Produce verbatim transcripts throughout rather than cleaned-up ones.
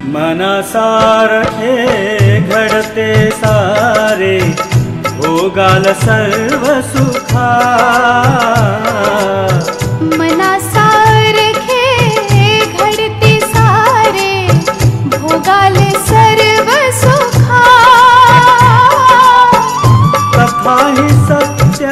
मनासारखे घडते सारे भोगाल सर्व सुखा। मनासारखे घडते सारे भोगाल सर्व सुखा। कथा ही सत्य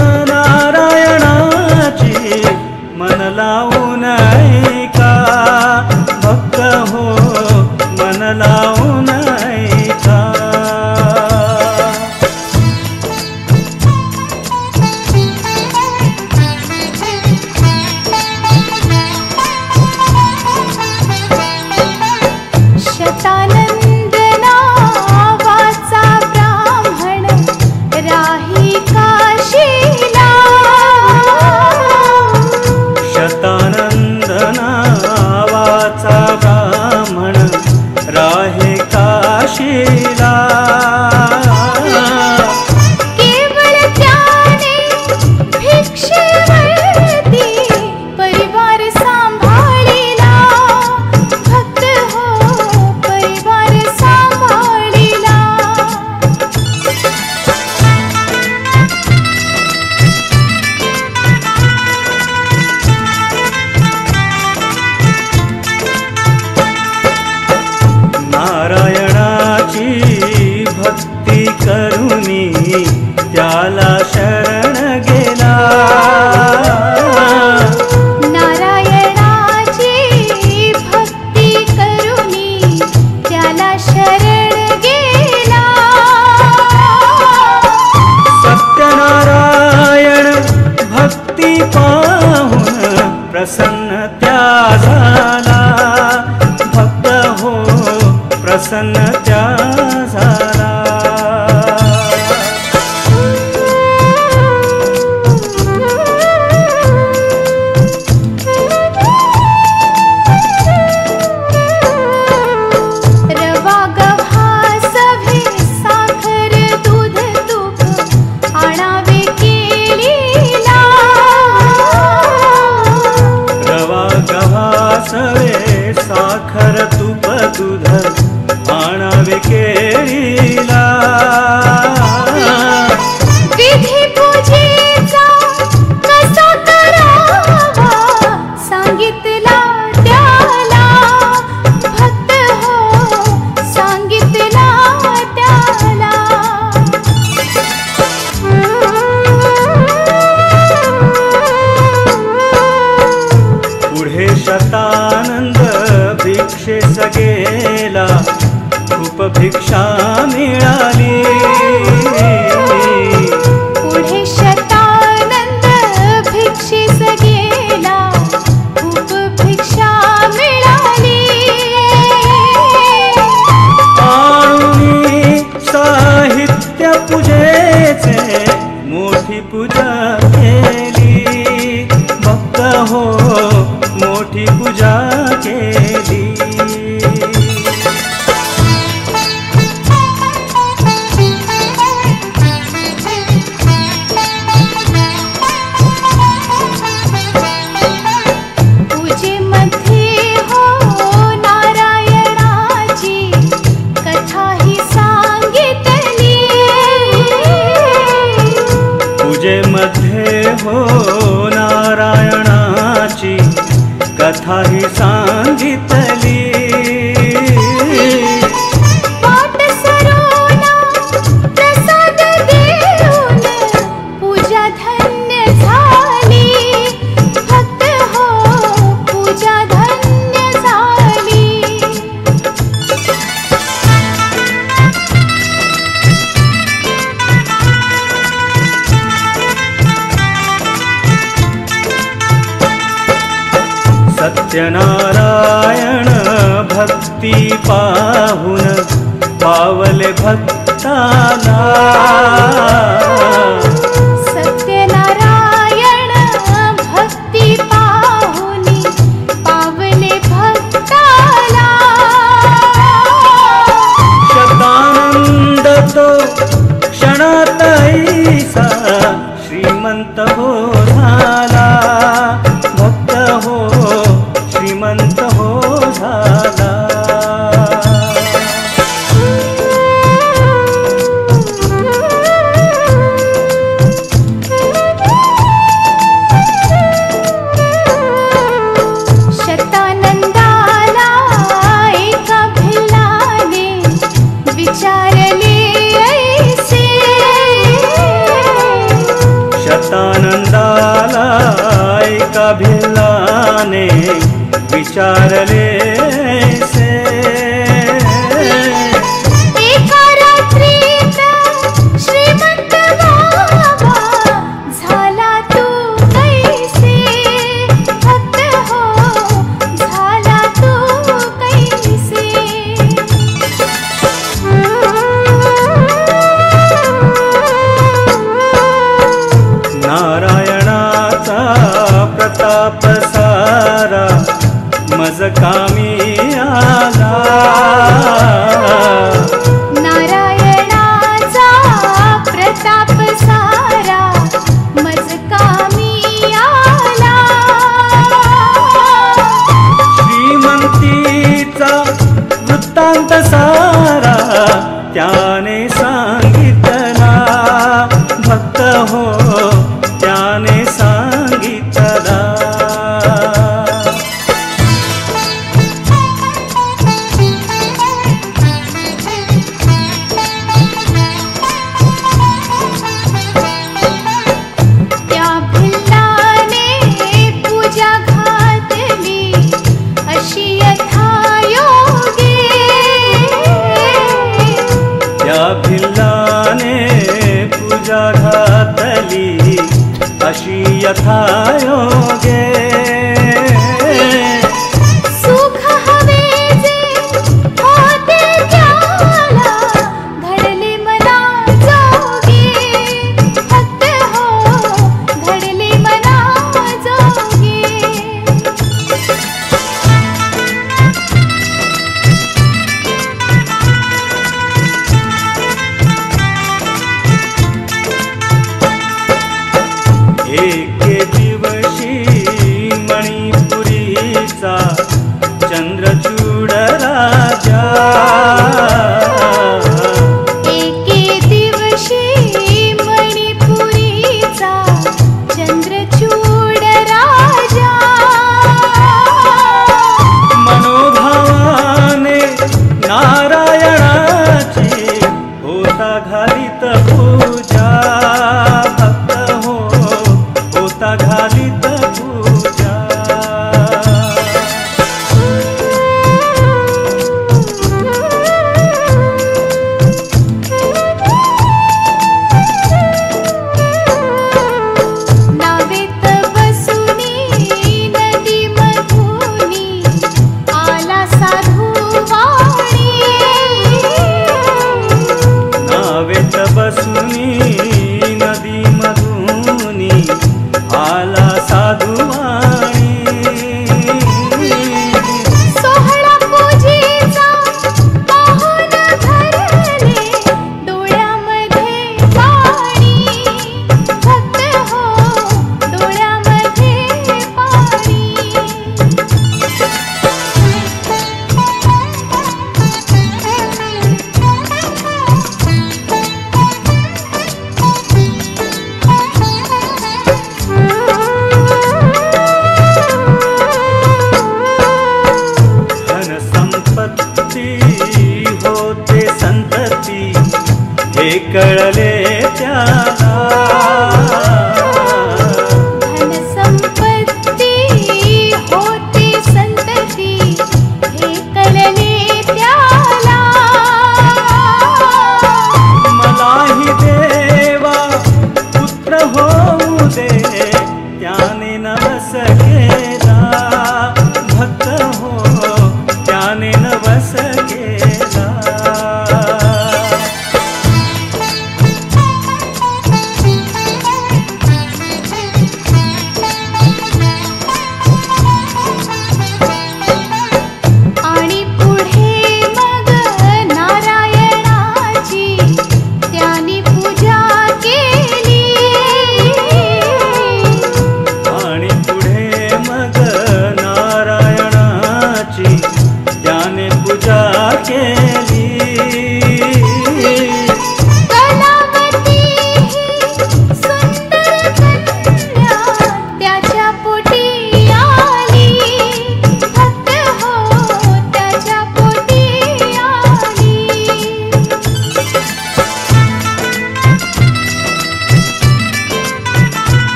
नारायणाची मन लावून ऐका भक्त हो मन लावून ऐका। शतानंद नावाचा ब्राह्मण राही काशीला। शतानंद नावाचा ब्राह्मण राहे काशीला। केवळ त्याने भिक्षेवरती परिवार सांभाळिला। भक्त हो परिवार सांभाळिला। नारायणाची भक्ती करुनी त्याला शरण गेला। नारायणाची भक्ती करुनी त्याला शरण गेला। सत्यनारायण भक्ती पाहून प्रसन्न त्या झाला। भक्त हो प्रसन्न त्या झाला। रवा गव्हा सवे साखर दूध तूप आणावे केळीला। रवा गव्हा सवे साखर तूप दूध आणावे केळीला। विधी पूजेचा कसा करावा सांगितला त्याला। भक्त हो सांगितला त्याला। पुढे शतानंद भिक्षेस गेला खूप भिक्षा मिळाली। पुढे शतानंद भिक्षेस गेला खूप भिक्षा मिळाली। आणूनी साहित्य पूजेचे मोठी पूजा केली। भक्त हो मोठी पूजा केली। पूजेमध्ये हो नारायणाची कथा ही सांगितली। पूजेमध्ये हो नारायणाची कथा ही सांगितली। पाट सरून प्रसाद देऊन पूजा धन्य झाली। भक्त हो पूजा धन्य झाली। सत्यनारायण भक्ती पाहून पावले भक्ताला। सत्यनारायण भक्ती पाहुनी पावले भक्ताला। शतानंद तो क्षणात ऐसा श्रीमंत हो झाला। भक्त हो श्रीमंत हो झाला। विचारले से एका रात्रीत श्रीमंत बाबा झाला तू कैसे भक्त हो झाला तू कैसे नारायणाचा प्रताप सारा मज कामी आला नारायणाचा प्रताप सारा मज कामी आला श्रीमंतीचा वृत्तांत सारा त्याने सांगितला भक्त हो त्याने सांगितला त्या भिल्लाने पूजा घातली अशी यथायोगे त्या भिल्लाने पूजा घातली अशी यथायोगे सुख हवे जे होते त्याला घडले मना जोगे भक्त हो घडले मना जोगे एके दिवशी मणिपुरीचा चंद्रचूड राजा एके दिवशी मणिपुरीचा चंद्रचूड राजा मनोभावाने नारायणाची होता घालित पूजा भक्त हो होता घालित पूजा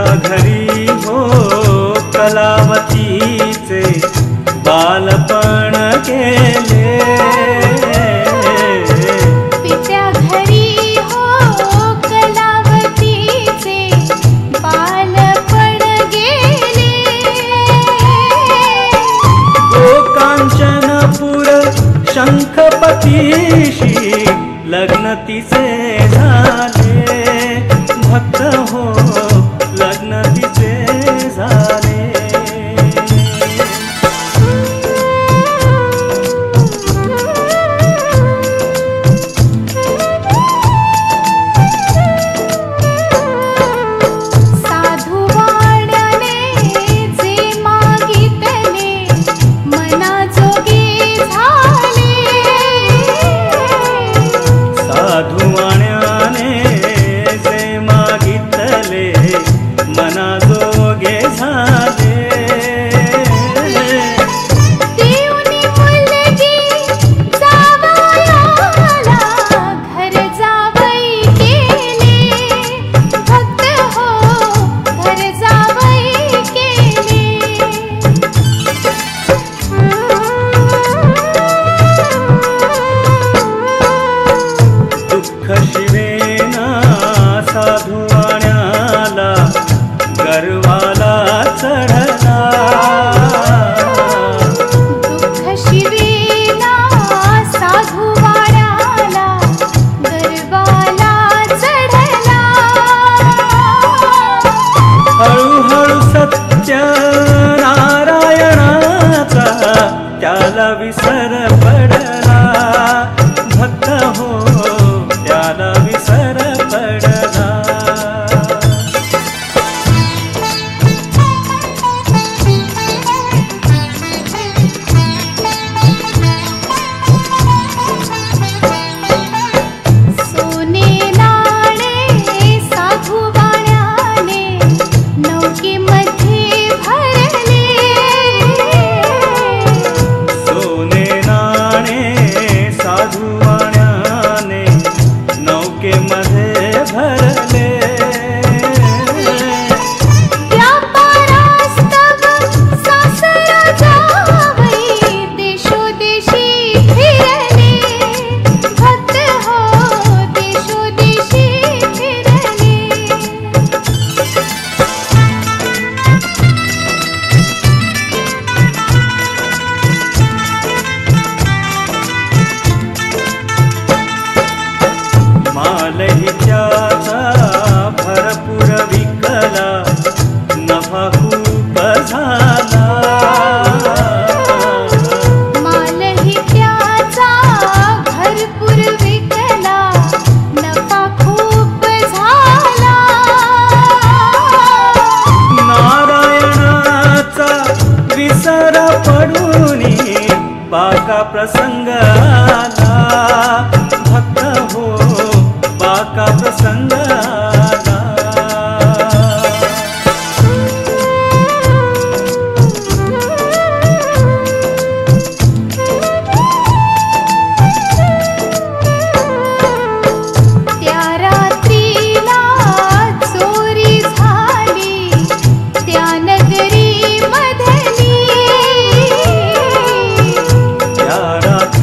घरी हो कलावतीचे बालपण गेले. पित्या घरी हो कलावतीचे बालपण गेले. गोकांचनपुर शंखपतीशी लग्न तिचे झाले. भक्त हो लग्न तिचे झाले. साधुवाण्याने जे मागितले मनाजोगे झाले. देऊनी मुलगी जावयाला घर जावई केले. भक्त हो घर जावई केले. दुःख शिवेना साधुवाण्याला गर्वाला चढला. दुःख शिवेना साधुवाण्याला गर्वाला चढला. हळूहळू सत्य नारायणाचा त्याला विसर पडला. भक्त हो त्याला विसर पडला. सोने नाणे साधुवाण्याने नौकेमध्ये भरले. सोने नाणे साधुवाण्याने नौकेमध्ये भरले. व्यापारास्तव सासरा जावई देशोदेशी फिरले. भक्त हो देशोदेशी फिरले. मालही त्याचा भरपूर विकला. नफा खूप झाला. मालही त्याचा भरपूर विकला. नफा खूप झाला. नारायणाचा विसर पडूनी बाका प्रसंग आला. भक्त हो बाका प्रसंग आला. त्या रात्रीला चोरी झाली त्या नगरी मधली. त्या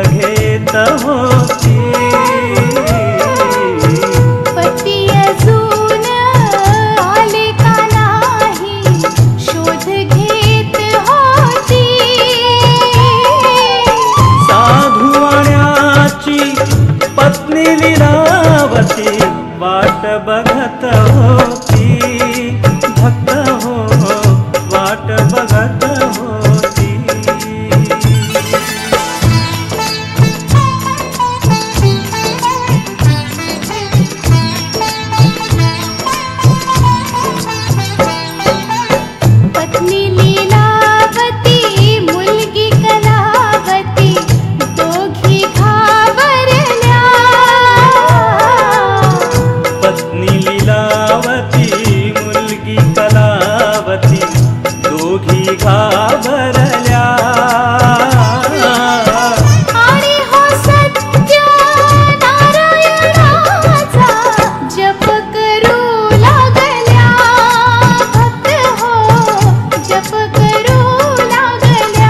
घेत होती. पती अजून आले का नाही शोध घेत होती. साधुवाण्याची पत्नी लीलावती वाट बघत होती. भक्त हो वाट बघत होती. पत्नी लीलावती मुलगी कलावती दोघी घाबरल्या. पत्नी लीलावती मुलगी कलावती दोघी घाबरल्या. आणि हो सत्य नारायणाचा जप करू लागल्या. भक्त हो जप करू लागल्या.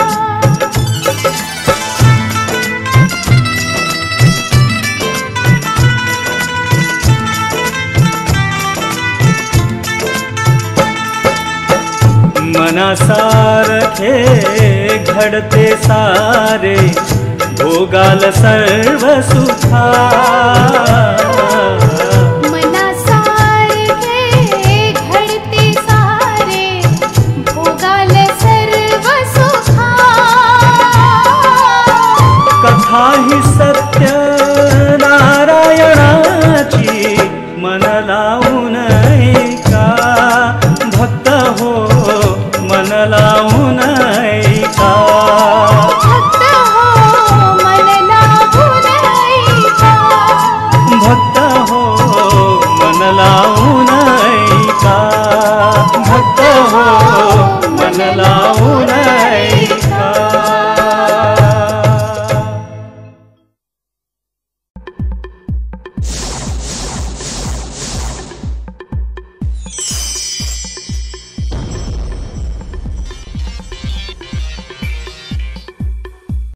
मनासारखे घडते सारे भोगाल सर्व सुखा. मनासारखे घडते सारे भोगाल सर्व सुखा. कथा ही सत्य